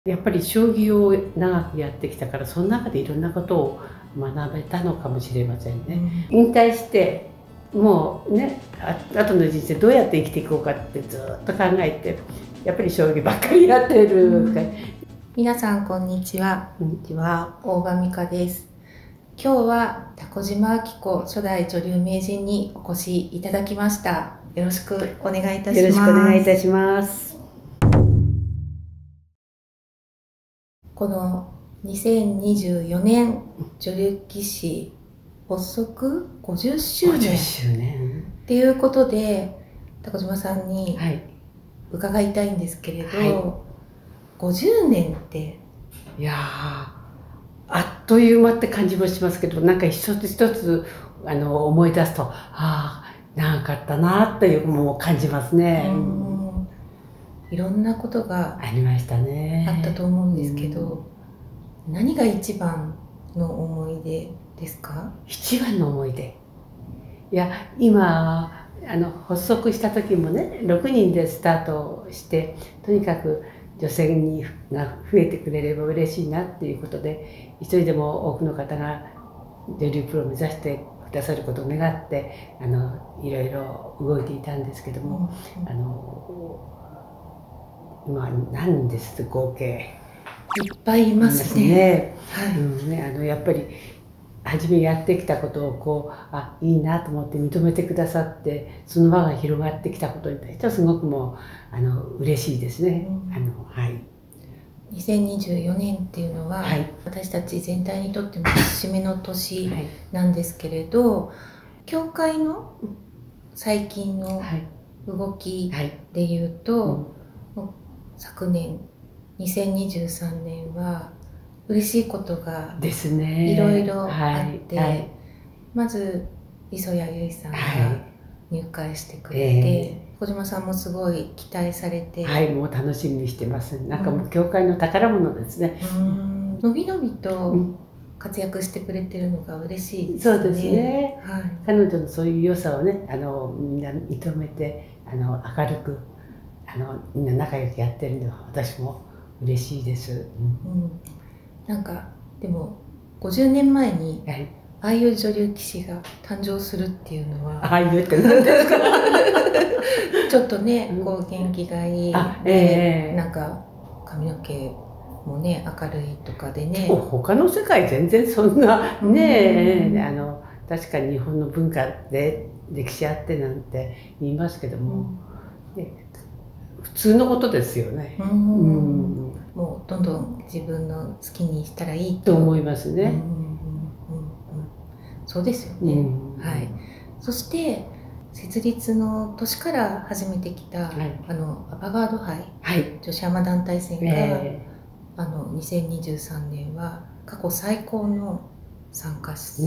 やっぱり将棋を長くやってきたから、その中でいろんなことを学べたのかもしれませんね。引退してもうね、後の人生どうやって生きていこうかってずっと考えて、やっぱり将棋ばっかりやってる。 皆さんこんにちは。 こんにちは。 大場美香です。今日は蛸島明子初代女流名人にお越しいただきました。よろしくお願いいたします。 よろしくお願いいたします。 この2024年女流棋士発足50周年っていうことで、蛸島さんに伺いたいんですけれど、50年っていやー、あっという間って感じもしますけど、なんか一つ一つ思い出すと、ああ長かったなっていうのも感じますね。 いろんなことがありましたね。 あったと思うんですけど、何が一番の思い出ですか？ 一番の思い出、いや今発足した時もね、6人でスタートして、とにかく女性が増えてくれれば嬉しいなっていうことで、一人でも多くの方が女流プロを目指してくださることを願っていろいろ動いていたんですけども、今何人です合計いっぱいいますね。 やっぱり初めやってきたことをいいなと思って認めてくださって、その輪が広がってきたことに対してはすごくもう嬉しいですね。 2024年っていうのは、私たち全体にとっても節目の年なんですけれど、協会の最近の動きでいうと、昨年2023年は嬉しいことがいろいろあって、まず磯谷由衣さんが入会してくれて、小島さんもすごい期待されて、 もう楽しみにしてます。なんかもう協会の宝物ですね。 のびのびと活躍してくれてるのが嬉しいですね。 そうですね。彼女のそういう良さをね、みんな認めて明るくみんな仲良くやってるのは私も嬉しいです。 なんかでも50年前にああいう女流棋士が誕生するっていうのは、 ああいうって何ですか？ ちょっとね、こう元気がいいで、なんか髪の毛もね明るいとかでね。 他の世界全然そんなね、確かに日本の文化で歴史あってなんて言いますけども、普通のことですよね。 もうどんどん自分の好きにしたらいいと思いますね。 そうですよね。そして設立の年から始めてきたアバガード杯、女子アマ団体戦が2023年は過去最高の参加数、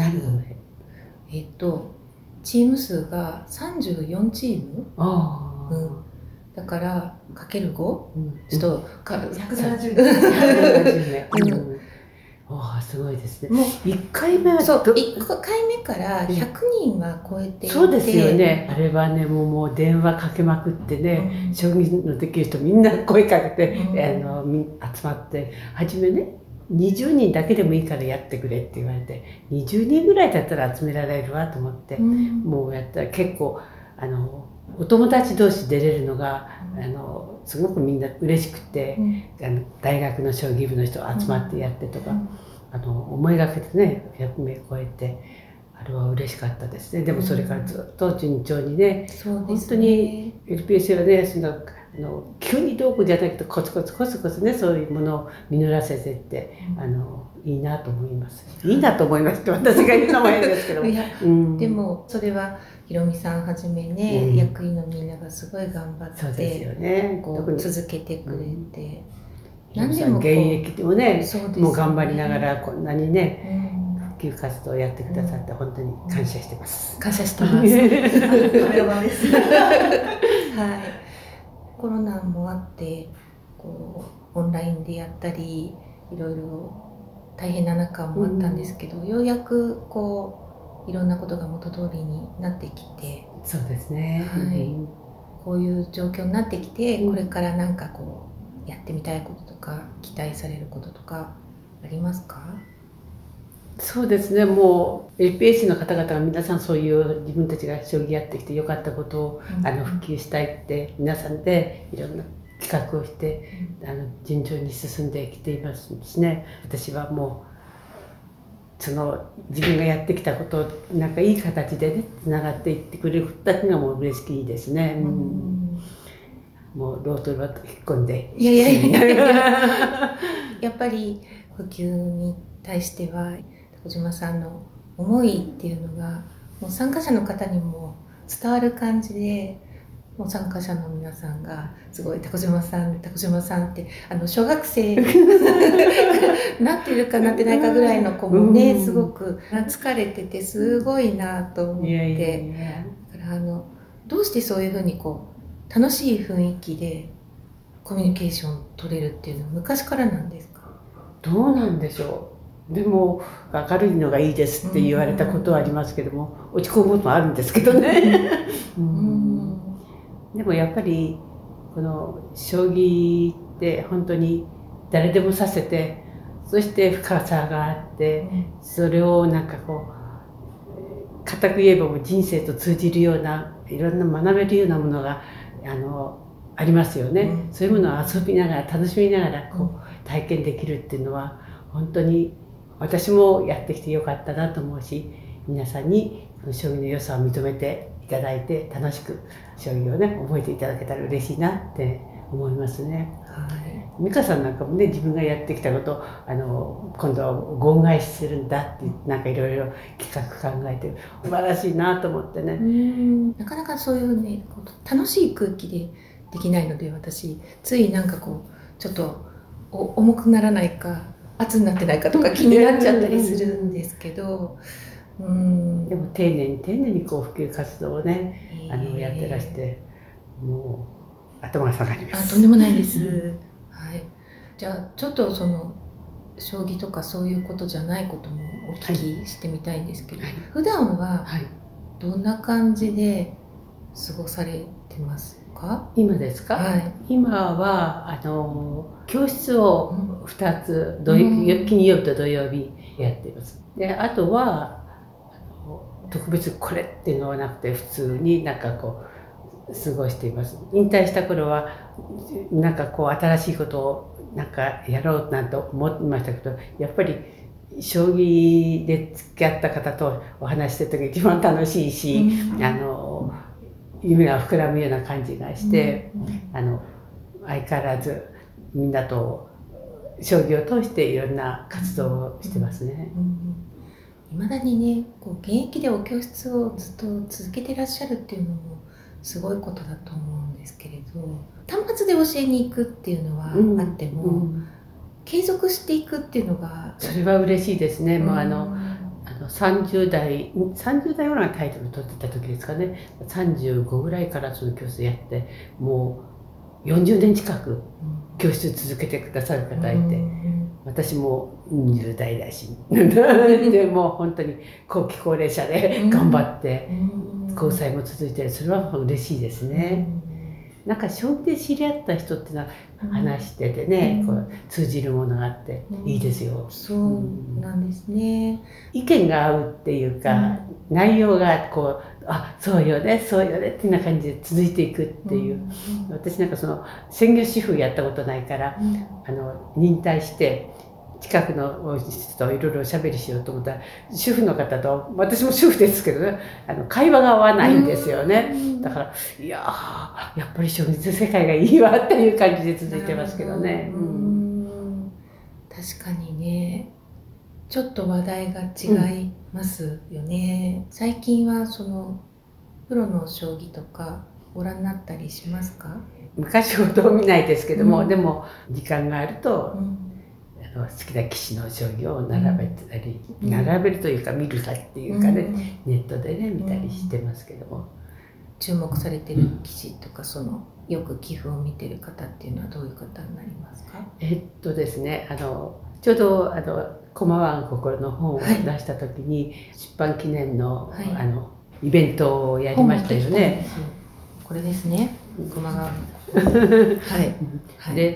チーム数が34チーム。だからかける5、ちょっと170 名。すごいですね。もう1回目は 1回目から100人は超えていて、 そうですよね。あれはね、もう電話かけまくってね、将棋のできる人みんな声かけて集まって、初めね20人だけでもいいからやってくれって言われて、20人ぐらいだったら集められるわと思って、もうやったら結構お友達同士出れるのがすごくみんな嬉しくて、大学の将棋部の人集まってやってとか、思いがけてね100名超えて、あれは嬉しかったですね。でもそれからずっと順調にね、本当に LPSA はね、急にどうこうじゃなくてコツコツコツコツね、そういうものを実らせてっていいなと思います。いいなと思いますって私が言うのも変ですけどでもそれはひろみさんはじめね、役員のみんながすごい頑張って続けてくれて、 何でも現役でもね、もう頑張りながらこんなにね普及活動をやってくださって本当に感謝してます。 感謝してます。コロナもあってオンラインでやったりいろいろ大変な中もあったんですけど、ようやくいろんなことが元通りになってきて、 そうですね。 こういう状況になってきて、これからなんかやってみたいこととか期待されることとかありますか？ そうですね、もう LPS の方々が皆さんそういう自分たちが将棋やってきてよかったことを普及したいって皆さんでいろんな企画をして順調に進んできていますしね。私はもうその自分がやってきたことをなんかいい形でねつながっていってくれるだけがもう嬉しいですね。もうロートロート引っ込んでやっぱり普及に対しては小島さんの思いっていうのがもう参加者の方にも伝わる感じで、もう参加者の皆さんがすごい「タコ島さんタコ島さん」って小学生なってるかなってないかぐらいの子もねすごく懐かれててすごいなと思って、だからどうしてそういうふうに楽しい雰囲気でコミュニケーション取れるっていうのは昔からなんですか？ どうなんでしょう。でも明るいのがいいですって言われたことはありますけども、落ち込むこともあるんですけどねでもやっぱりこの将棋って本当に誰でも指せて、そして深さがあって、それをなんか固く言えばもう人生と通じるようないろんな学べるようなものがありますよね。そういうものを遊びながら楽しみながら体験できるっていうのは本当に私もやってきてよかったなと思うし、皆さんにこの将棋の良さを認めていただいて楽しく将棋をね覚えていただけたら嬉しいなって思いますね。美香さんなんかもね、自分がやってきたことを今度はご恩返しするんだってなんかいろいろ企画考えて素晴らしいなと思ってね。 なかなかそういうね楽しい空気でできないので、私ついなんかちょっと重くならないか圧になってないかとか気になっちゃったりするんですけどでも丁寧に丁寧に普及活動をねやってらしてもう頭が下がります。 とんでもないです、はい、じゃあちょっと将棋とかそういうことじゃないこともお聞きしてみたいんですけど、普段はどんな感じで過ごされてますか？ 今ですか？今は教室を2つ金曜日と土曜日やっています。であとは特別これっていうのはなくて普通になんか過ごしています。引退した頃はなんか新しいことをなんかやろうなんて思ってましたけど、やっぱり将棋で付き合った方とお話ししてる時一番楽しいし、夢が膨らむような感じがして、相変わらずみんなと将棋を通していろんな活動をしてますね。 いまだにね現役でお教室をずっと続けてらっしゃるっていうのもすごいことだと思うんですけれど、単発で教えに行くっていうのはあっても、継続していくっていうのがそれは嬉しいですね。もう30代ぐらいのタイトル取ってた時ですかね、35ぐらいからその教室やってもう40年近く教室続けてくださる方がいて、私も20代だしでもう本当に後期高齢者で頑張って交際も続いてる、それは嬉しいですね。なんか将棋で知り合った人っていうのは話しててね、通じるものがあっていいですよ。 そうなんですね。 意見が合うっていうか、内容がそうよねそうよねっていうような感じで続いていくっていう、私なんか専業主婦やったことないから、引退して近くの人といろいろおしゃべりしようと思ったら、主婦の方と私も主婦ですけどね会話が合わないんですよね。だからいややっぱり将棋の世界がいいわっていう感じで続いてますけどね。 確かにねちょっと話題が違いますよね。最近はプロの将棋とかご覧になったりしますか？ 昔ほど見ないですけども、でも時間があると、好きな棋士の将棋を並べてたり、並べるというか見るかっていうかね、ネットでね見たりしてますけども。 注目されてる棋士とかよく棋譜を見てる方っていうのはどういう方になりますか？ ですねちょうど駒湾心の本を出した時に、出版記念のイベントをやりましたよね。 これですね、駒川で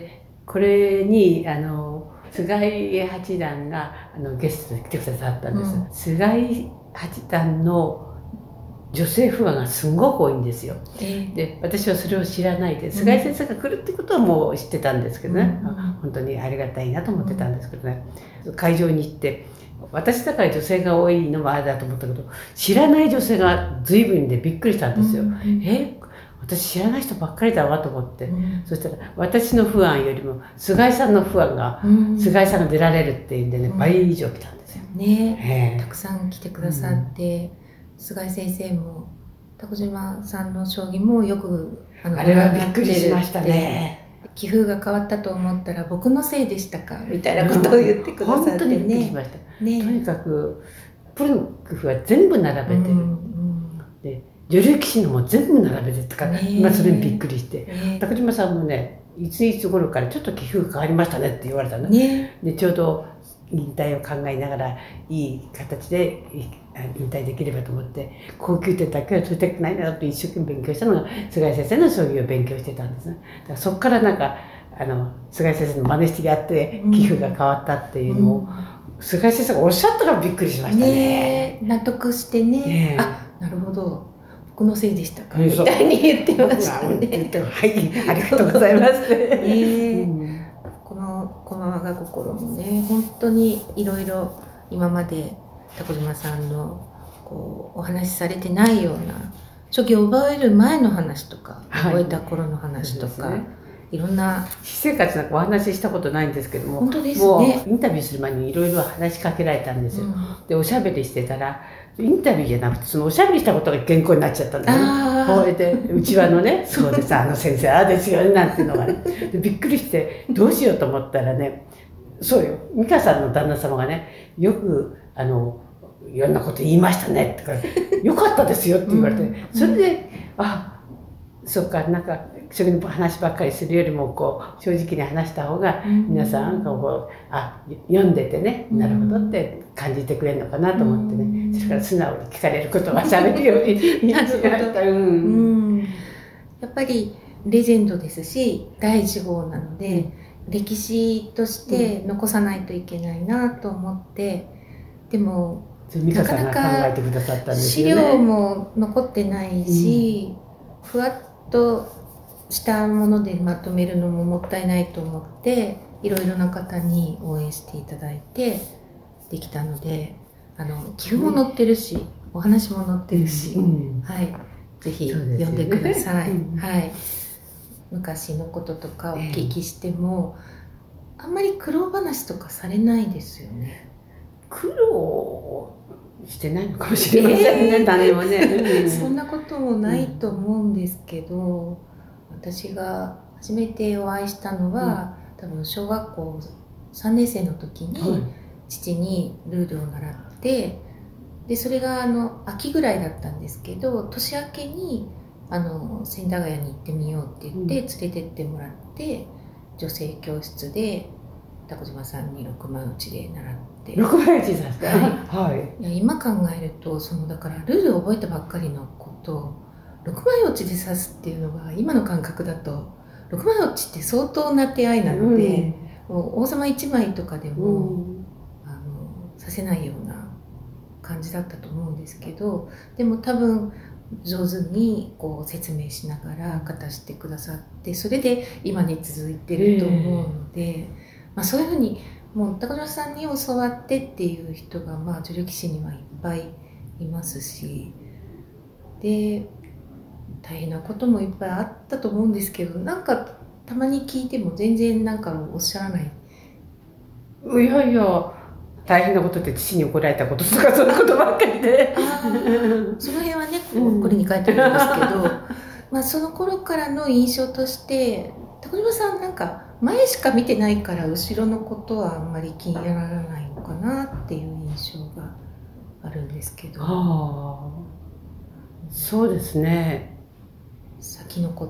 これに菅井八段がゲストで来てくださったんです。菅井八段の女性ファンがすごく多いんですよ。で私はそれを知らないで、菅井先生が来るってことはもう知ってたんですけどね、本当にありがたいなと思ってたんですけどね、会場に行って私だから女性が多いのもあれだと思ったけど、知らない女性が随分でびっくりしたんですよ。私知らない人ばっかりだわと思って、そしたら私のファンよりも菅井さんのファンが、菅井さんが出られるっていうんでね、倍以上来たんですよ。 たくさん来てくださって、菅井先生も蛸島さんの将棋もよくあれはびっくりしましたね。 棋風が変わったと思ったら僕のせいでしたかみたいなことを言ってくださってね。 本当にびっくりしました。とにかくプロの工夫は全部並べてる。で女流棋士のも全部並べてとか、それにびっくりして、蛸島さんもね、いついつ頃からちょっと棋風変わりましたねって言われたのね。でちょうど引退を考えながらいい形で引退できればと思って、高級点だけは取りたくないなと一生懸命勉強したのが菅井先生の将棋を勉強してたんですね。だからそこからなんか菅井先生の真似してやって棋風が変わったっていうのを、菅井先生がおっしゃったからびっくりしましたね。 納得してね、なるほど、僕のせいでしたかみたいに言ってましたね。 はい、ありがとうございます。 この駒場が心もね、本当にいろいろ今まで蛸島さんのお話しされてないような将棋を覚える前の話とか、覚えた頃の話とか、いろんな私生活なんかお話ししたことないんですけども、 本当ですね、 もうインタビューする前にいろいろ話しかけられたんですよ。でおしゃべりしてたら、インタビューじゃなくてそのおしゃべりしたことが原稿になっちゃったんですね。こうやってうちわのね「そうです先生ああですよね」なんていうのがね、でびっくりしてどうしようと思ったらね、そうよ、美香さんの旦那様がね、よくいろんなこと言いましたねってから「よかったですよ」って言われて、それでそっか、なんか将棋の話ばっかりするよりも正直に話した方が皆さんが読んでてね、なるほどって感じてくれるのかなと思ってね、それから素直に聞かれることはしゃべるようにしました。 やっぱりレジェンドですし第1号なので、歴史として残さないといけないなと思って、でも美香さんが考えてくださったんですよね。 資料も残ってないし、ふわっとしたものでまとめるのももったいないと思って、いろいろな方に応援していただいてできたので、棋譜も載ってるし、お話も載ってるし、ぜひ読んでください。昔のこととかお聞きしても、あんまり苦労話とかされないですよね。 苦労してないのかもしれませんね、誰もね。 そんなこともないと思うんですけど、私が初めてお会いしたのは、多分小学校3年生の時に父にルールを習って、でそれが秋ぐらいだったんですけど、年明けに千駄ヶ谷に行ってみようって言って連れてってもらって、女性教室で蛸島さんに6枚打ちで習って。 6枚打ちですか？ 今考えると、だからルールを覚えたばっかりの子と6枚落ちで指すっていうのが今の感覚だと、6枚落ちって相当な手合いなので、もう王様1枚とかでも、指せないような感じだったと思うんですけど、でも多分上手に説明しながら勝たしてくださって、それで今に続いてると思うので、そういうふうにもう蛸島さんに教わってっていう人が女流棋士にはいっぱいいますし、で大変なこともいっぱいあったと思うんですけど、なんかたまに聞いても全然なんかおっしゃらない。 いやいや、大変なことって父に怒られたこととかそういうことばっかりで、 その辺はねこれに書いてあるんですけど、その頃からの印象として蛸島さんなんか前しか見てないから後ろのことはあんまり気にならないのかなっていう印象があるんですけど。 そうですね。 先のこと、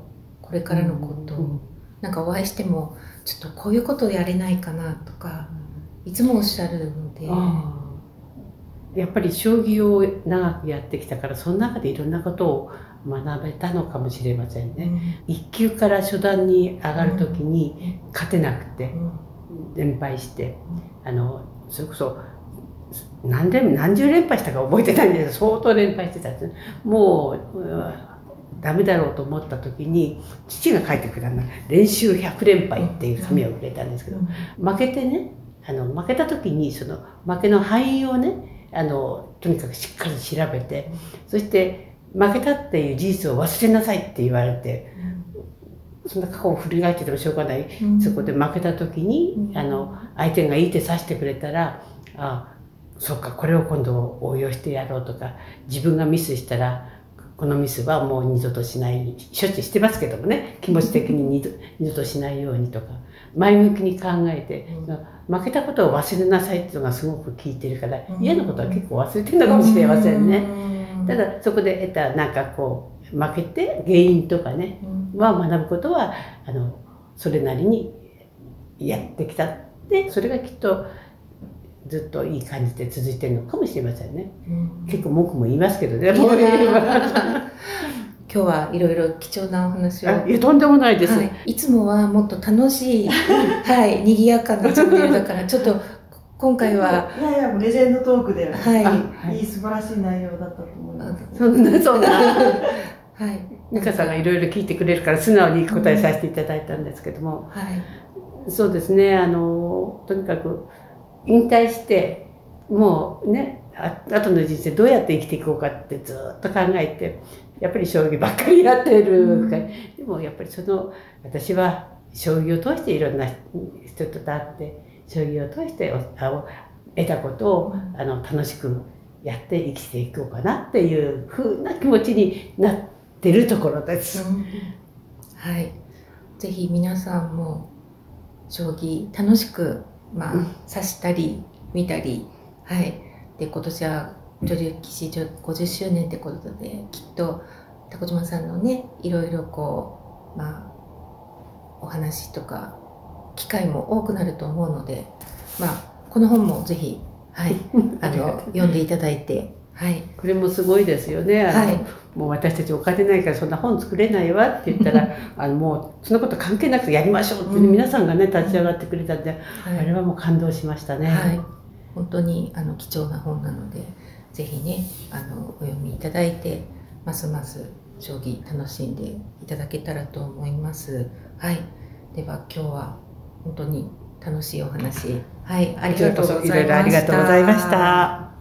これからのこと、なんかお会いしてもちょっとこういうことをやれないかなとか、いつもおっしゃるので。 やっぱり将棋を長くやってきたから、その中でいろんなことを学べたのかもしれませんね。1級から初段に上がる時に勝てなくて連敗して、それこそ何十連敗したか覚えてないんですけど、相当連敗してたんですね。もうダメだろうと思った時に父が書いてくれた練習100連敗っていう紙をくれたんですけど、負けてね、負けた時にその負けの敗因をね、とにかくしっかり調べて、そして負けたっていう事実を忘れなさいって言われて、そんな過去を振り返っててもしょうがない、そこで負けた時に相手がいい手指してくれたら、そうか、これを今度応用してやろうとか、自分がミスしたらこのミスはもう二度としない、しょっちゅうしてますけどもね、気持ち的に二度としないようにとか、前向きに考えて、負けたことを忘れなさいっていうのがすごく効いてるから、嫌なことは結構忘れてるのかもしれませんね。ただそこで得たなんかこう負けて原因とかねは学ぶことはそれなりにやってきたって、それがきっとずっといい感じで続いてるのかもしれませんね。結構文句も言いますけどね。 今日はいろいろ貴重なお話を。 いや、とんでもないです。 いつもはもっと楽しい、はい、賑やかなチャンネルだから、ちょっと今回は。 いやいや、レジェンドトークで、いい素晴らしい内容だったと思います。 そんな。はい。美香さんがいろいろ聞いてくれるから素直に答えさせていただいたんですけども、そうですね、とにかく引退してもうね、後の人生どうやって生きていこうかってずっと考えて、やっぱり将棋ばっかりやってる、でもやっぱり私は将棋を通していろんな人と会って将棋を通して得たことを楽しくやって生きていこうかなっていう風な気持ちになってるところです。 はい、ぜひ皆さんも将棋楽しく指したり見たり、はい。で今年は女流棋士50周年ってことで、きっと蛸島さんのね、いろいろこうお話とか機会も多くなると思うので、この本もぜひ、はい、読んでいただいて、はい、 これもすごいですよね。もう私たちお金ないからそんな本作れないわって言ったらもうそんなこと関係なくてやりましょうって、皆さんがね立ち上がってくれたんで、あれはもう感動しましたね。 本当に貴重な本なので、ぜひねお読みいただいて、ますます将棋楽しんでいただけたらと思います。はい、では今日は本当に楽しいお話、はい、ありがとうございました。 いろいろありがとうございました。